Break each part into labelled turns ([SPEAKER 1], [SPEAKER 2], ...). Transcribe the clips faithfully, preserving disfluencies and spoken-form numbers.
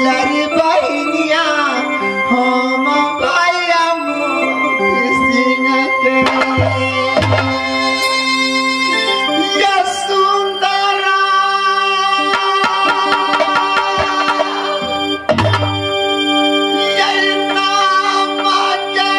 [SPEAKER 1] दुलारी बहनिया हम भैया मोती सिंह के या सुंदरा ये नाम के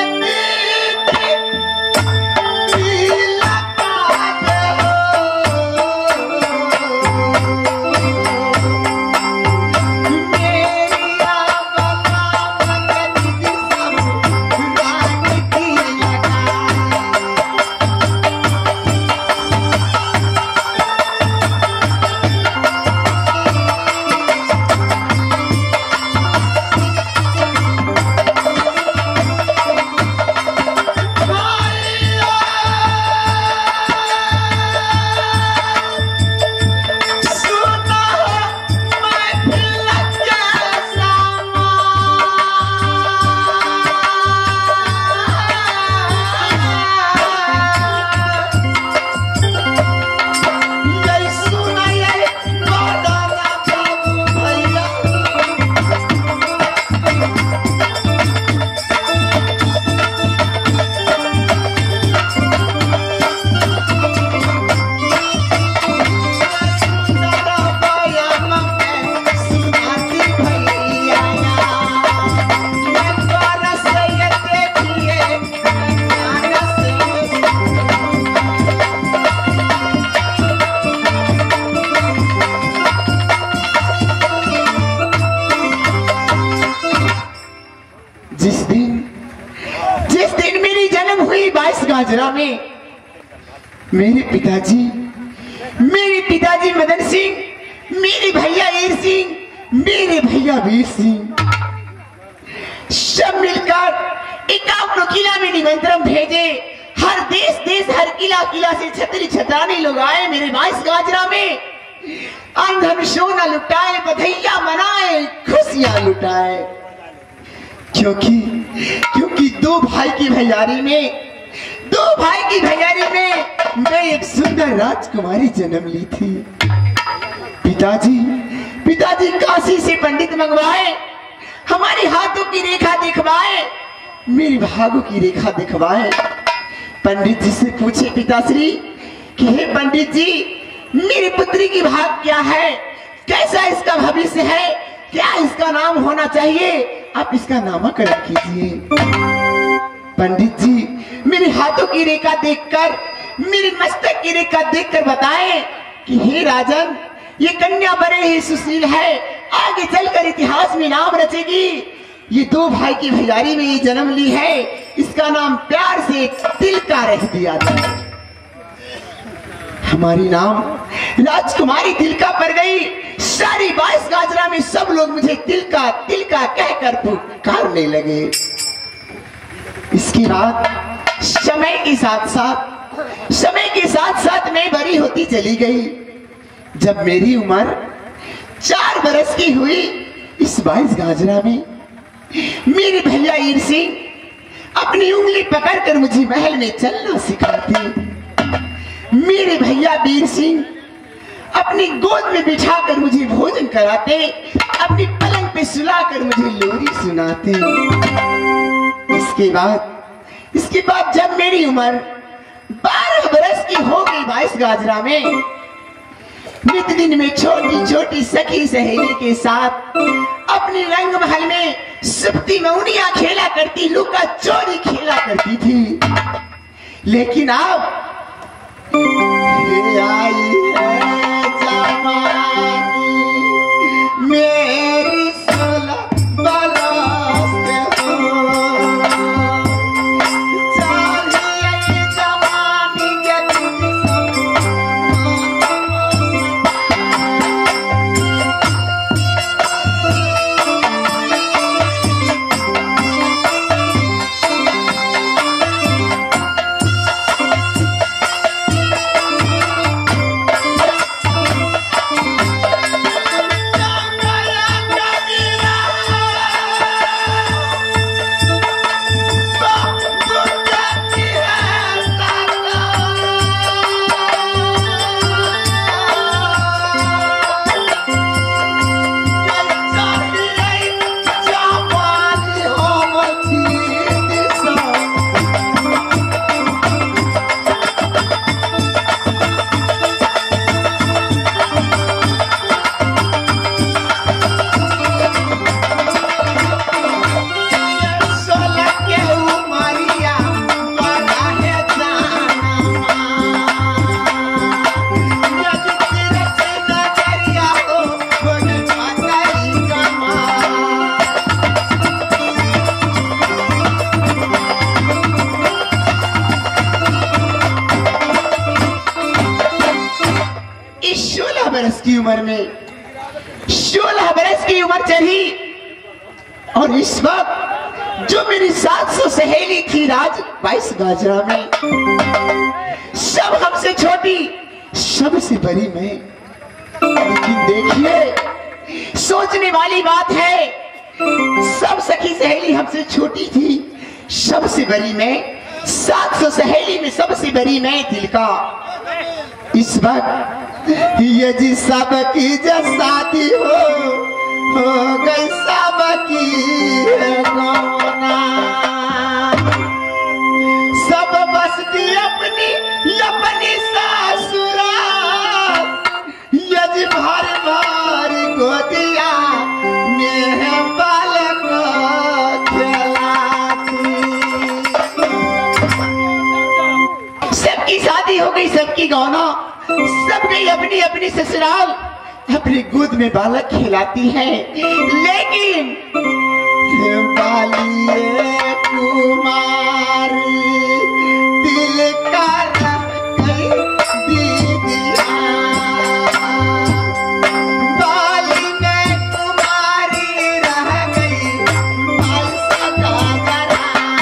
[SPEAKER 1] जिस दिन जिस दिन मेरी जन्म हुई बाईस गाजरा में मेरे पिताजी मेरे पिताजी मदन सिंह मेरे भैया ईर सिंह मेरे भैया वीर सिंह सब मिलकर इक्यावन किला में निमंत्रण भेजे। हर देश देश हर किला किला से छतरी छतरानी लोग आए मेरे बाईस गाजरा में। अंधन सोना लुटाए बधैया मनाए खुशियां लुटाए क्योंकि क्योंकि दो भाई की भैयारी में दो भाई की भैयारी में मैं एक सुंदर राजकुमारी जन्म ली थी। पिताजी पिताजी काशी से पंडित मंगवाए, हमारे हाथों की रेखा दिखवाए, मेरी भागों की रेखा दिखवाए। पंडित जी से पूछे पिताश्री कि हे पंडित जी मेरी पुत्री की भाग क्या है, कैसा इसका भविष्य है, क्या इसका नाम होना चाहिए, आप इसका नामकरण कीजिए। पंडित जी मेरे हाथों की रेखा देखकर मेरे मस्तक की रेखा देखकर बताएं कि हे राजन ये कन्या बड़े ही सुशील है, आगे चलकर इतिहास में नाम रचेगी। ये दो भाई की भैयारी में ये जन्म ली है, इसका नाम प्यार से तिलका रख दिया जाए। हमारी नाम राजकुमारी तिलका पड़ गई। सारी बाईस गाजरा में सब लोग मुझे तिलका तिलका कहकर पुकारने लगे। इसके बाद समय के साथ साथ समय के साथ साथ मैं बड़ी होती चली गई। जब मेरी उम्र चार बरस की हुई, इस बाईस गाजरा में मेरे भैया ईर सिंह अपनी उंगली पकड़कर मुझे महल में चलना सिखाते। मेरे भैया वीर सिंह अपनी गोद में बिठाकर मुझे भोजन कराते, अपनी पलंग पे सुलाकर मुझे लोरी सुनाते। इसके बाद इसके बाद जब मेरी उम्र बारह बरस की हो गई बाईस गाजरा में, नित दिन में छोटी छोटी सखी सहेली के साथ अपनी रंग महल में सुप्ती मौनिया खेला करती, लुका चोरी खेला करती थी। लेकिन अब ये आई है जवानी मेरी सोलह बरस के हो, चाहिए जवानी के उम्र में सोलह बरस की उम्र चढ़ी और इस वक्त जो मेरी सात सौ सहेली थी राज बाईस गाजरा में, सब हमसे छोटी सबसे बड़ी मैं। लेकिन देखिए सोचने वाली बात है, सब सखी सहेली हमसे छोटी थी, सबसे बड़ी मैं, सात सौ सहेली में सबसे बड़ी मैं दिल का। इस वक्त ये जी सब की जब शादी हो हो गई सब की गौना, सब बसती अपनी अपनी सासुरा, यज भर भर गोदिया में बालक खिलाती। सबकी शादी हो गई, सबकी गौना, सब गई अपनी अपनी ससुराल, अपनी गोद में बालक खिलाती है। लेकिन बालिए कुमारी दिल का रब गई दीदिया, बाली में कुमारी रह गई बाईस गाजरा।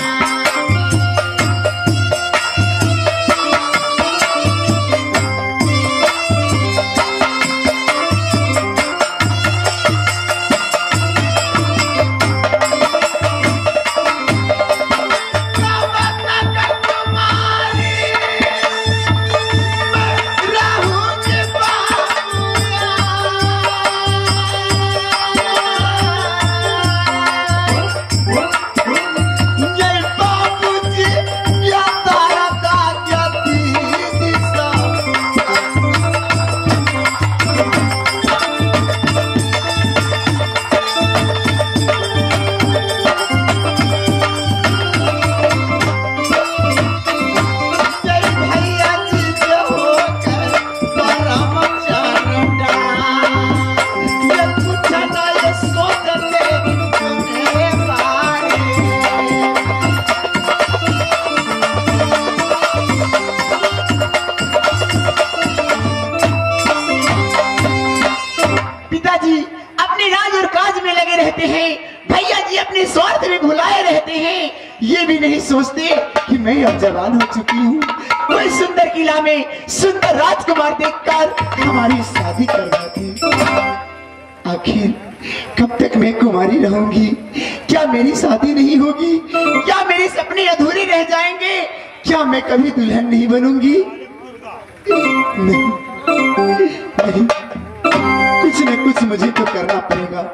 [SPEAKER 1] स्वार्थ में भुलाए रहते हैं, ये भी नहीं सोचते कि मैं अब जवान हो चुकी हूँ, कोई सुंदर किला में सुंदर राजकुमार देखकर हमारी शादी करवा दी। आखिर कब तक मैं कुमारी रहूंगी? क्या मेरी शादी नहीं होगी? क्या मेरे सपने अधूरे रह जाएंगे? क्या मैं कभी दुल्हन नहीं बनूंगी? नहीं, नहीं, कुछ न कुछ मुझे तो करना पड़ेगा।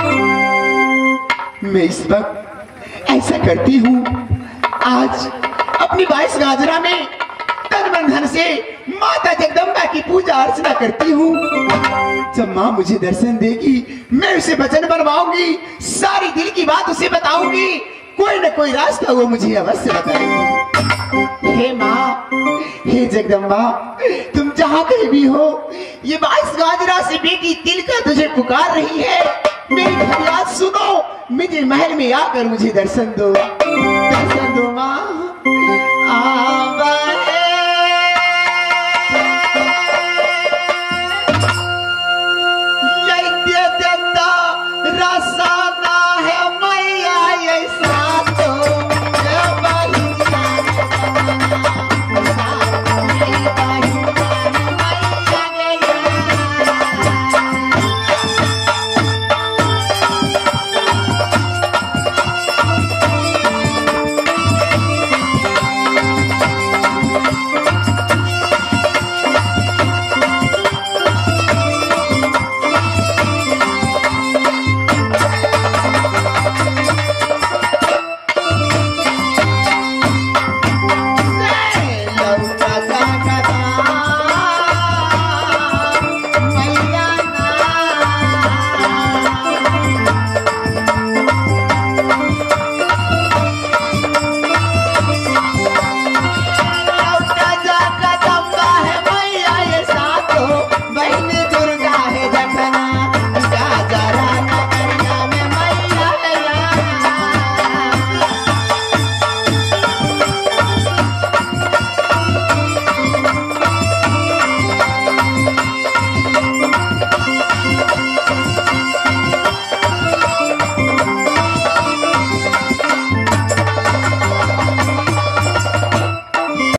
[SPEAKER 1] मैं इस वक्त ऐसा करती हूँ, आज अपनी बाईस गाजरा में तन मन धन से माता जगदम्बा की पूजा अर्चना करती हूँ। जब माँ मुझे दर्शन देगी, मैं उसे वचन बनवाऊंगी, सारी दिल की बात उसे बताऊंगी, कोई न कोई रास्ता वो मुझे अवश्य बताएगी। हे माँ, हे जगदम्बा, तुम जहाँ कहीं भी हो, ये बाईस गाजरा से बेटी तिलका तुझे पुकार रही है। मेरी फरियाद सुनो, मुझे महल में आकर मुझे दर्शन दो, दर्शन